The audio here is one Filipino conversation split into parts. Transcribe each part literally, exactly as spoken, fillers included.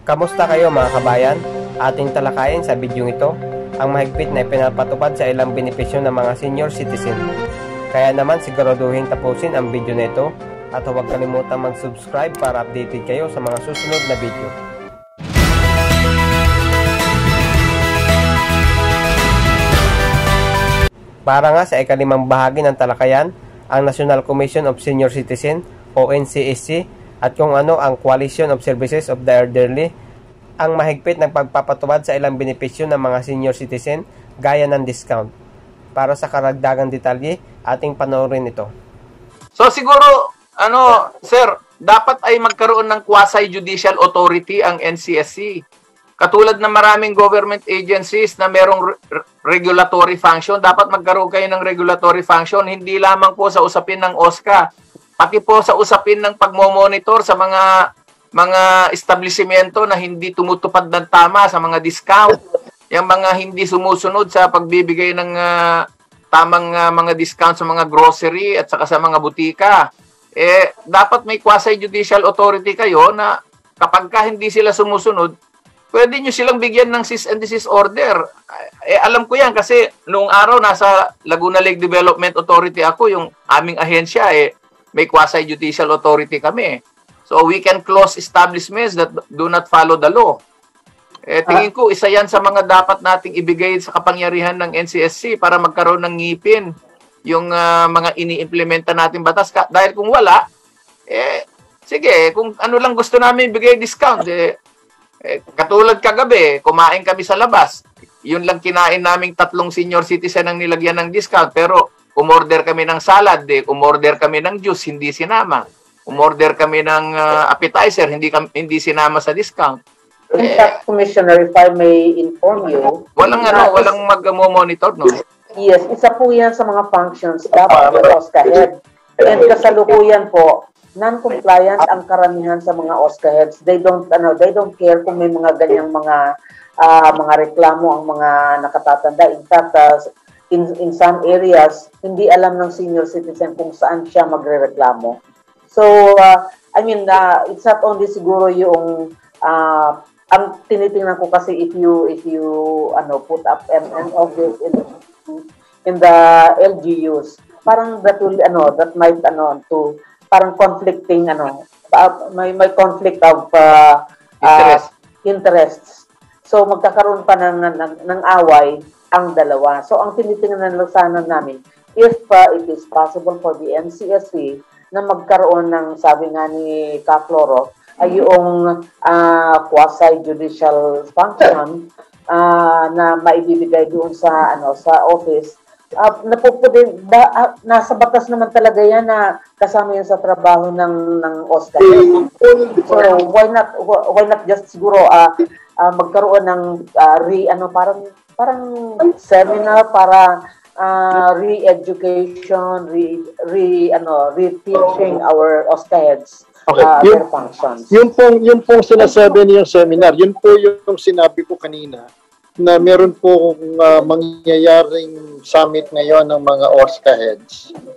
Kamusta kayo mga kabayan? Ating talakayin sa bidyong ito ang mahigpit na ipinapatupad sa ilang benepisyo ng mga senior citizen. Kaya naman siguraduhin tapusin ang video na ito at huwag kalimutang mag-subscribe para updated kayo sa mga susunod na video. Para nga sa ikalimang bahagi ng talakayan, ang National Commission of Senior Citizen o N C S C at kung ano ang Coalition of Services of the Elderly, ang mahigpit ng pagpapatupad sa ilang benepisyo ng mga senior citizen gaya ng discount. Para sa karagdagang detalye, ating panoorin ito. So siguro, ano, sir, dapat ay magkaroon ng quasi-judicial authority ang N C S C. Katulad ng maraming government agencies na merong re regulatory function, dapat magkaroon kayo ng regulatory function, hindi lamang po sa usapin ng O S C A, pati po sa usapin ng pagmo-monitor sa mga mga establishmento na hindi tumutupad ng tama sa mga discount, yung mga hindi sumusunod sa pagbibigay ng uh, tamang uh, mga discount sa mga grocery at saka sa mga butika. Eh, dapat may quasi-judicial authority kayo na kapag ka hindi sila sumusunod, pwede nyo silang bigyan ng cease and desist order. Eh, alam ko yan kasi noong araw nasa Laguna Lake Development Authority ako, yung aming ahensya, eh, may quasi-judicial authority kami. So we can close establishments that do not follow the law. Eh, tingin ko, isa yan sa mga dapat nating ibigay sa kapangyarihan ng N C S C para magkaroon ng ngipin yung uh, mga ini-implementa natin batas. Ka dahil kung wala, eh, sige, kung ano lang gusto namin ibigay discount, eh, eh, katulad kagabi, kumain kami sa labas. Yun lang kinain naming tatlong senior citizen ang nilagyan ng discount. Pero umorder kami ng salad, eh, umorder kami ng juice, hindi sinama. Umorder kami ng uh, appetizer, hindi hindi sinama sa discount. In fact, Commissioner, if I may inform you, walang ano, walang mag-monitor, no? Yes, isa po yan sa mga functions dapat ng O S C A head. And kasalukuyan po, non-compliance ang karamihan sa mga O S C A heads. They don't ano, they don't care kung may mga ganyang mga uh, mga reklamo ang mga nakatatanda. In fact, uh, in in some areas, hindi alam ng senior citizen kung saan siya magrereklamo. So, uh, I mean, uh, it's not only siguro yung, uh, ang tinitingnan ko kasi if you, if you, ano, put up an, an office in, in the L G Us, parang that will, ano, that might, ano, to, parang conflicting, ano, uh, may, may conflict of uh, Interest. uh, interests. So, magkakaroon pa ng, ng, ng away ang dalawa. So, ang tinitingnan lang sana namin, if uh, it is possible for the N C S C na magkaroon ng, sabi nga ni Ka-Floro, ay yung uh, quasi-judicial function uh, na maibibigay doon sa ano sa office. Uh, napupudin, da, uh, nasa batas naman talaga yan na kasama yan sa trabaho ng, ng O S C A. So, why not, why not just siguro uh, uh, magkaroon ng uh, re, ano, parang, parang seminar para Uh, re-education, re, re, ano, re-teaching our O S C A heads okay. uh, yung, their functions. Yung pong, yung pong sinasabi niyong seminar, yun po yung sinabi ko kanina, na meron po uh, mangyayaring summit ngayon ng mga O S C A heads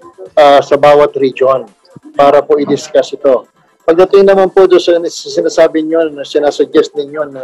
uh, sa bawat region para po i-discuss ito. Pagdating naman po doon sa sinasabi niyo, na sinasuggest ninyo na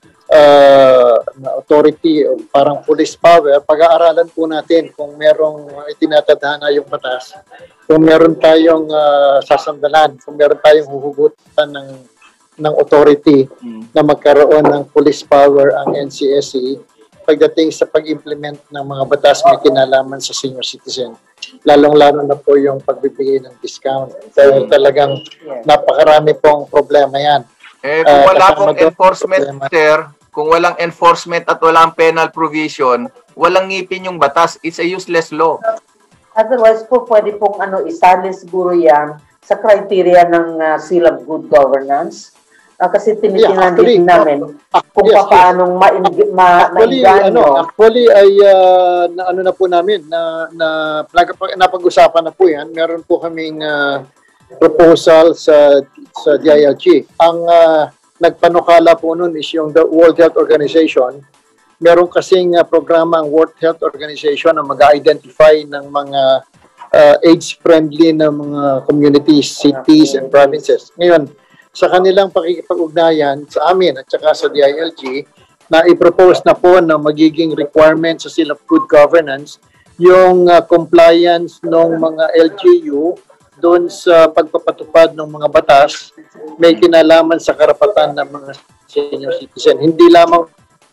Uh, na authority o parang police power, pag-aaralan po natin kung merong itinatadhana yung batas, kung meron tayong uh, sasandalan, kung meron tayong huhugutan ng, ng authority mm. na magkaroon ng police power ang N C S C pagdating sa pag-implement ng mga batas may kinalaman sa senior citizen. Lalong-lalo na po yung pagbibigay ng discount. So mm. talagang napakarami pong problema yan. Eh, kung wala uh, pong enforcement, problema. Sir, kung walang enforcement at walang penal provision, walang ngipin yung batas. It's a useless law. Otherwise po, pwede pong ano, isali siguro yan sa criteria ng uh, seal of good governance. Uh, kasi tinitingnan yeah, din namin uh, kung yes, paano yes. ma-inganyo. Ma actually, ano, actually, ay uh, na, ano na po namin, na, na napag-usapan na po yan. Meron po kaming uh, proposal sa, sa D I L G. Ang uh, nagpanukala po nun is yung the World Health Organization. Meron kasing uh, programa ang World Health Organization na mag-identify ng mga uh, AIDS-friendly na mga communities, cities, and provinces. Ngayon, sa kanilang pakikipag-ugnayan sa amin at saka sa D I L G na i-propose na po na magiging requirement sa Seal of Good Governance yung uh, compliance ng mga L G U doon sa pagpapatupad ng mga batas may kinalaman sa karapatan ng mga senior citizen. Hindi lamang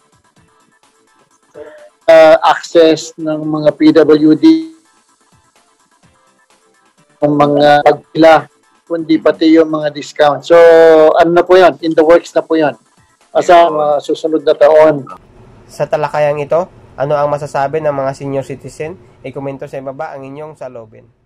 uh, access ng mga P W D, ng mga pagpila, kundi pati yung mga discount. So, ano na po yun? In the works na po yun. Asa uh, susunod na taon. Sa talakayang ito, ano ang masasabi ng mga senior citizen? I-komento sa ibaba ang inyong salobin.